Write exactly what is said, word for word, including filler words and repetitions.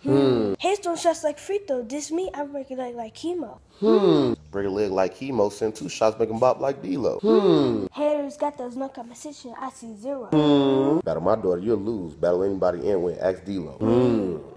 Hmm. Haters don't shots like free throw. This me, I break it like like chemo. Hmm. Break a leg like chemo, send two shots, make him bop like D-Lo. Hmm. Haters got those no competition. I see zero. Hmm. Battle my daughter, you'll lose. Battle anybody and win, ask D-Lo. Hmm.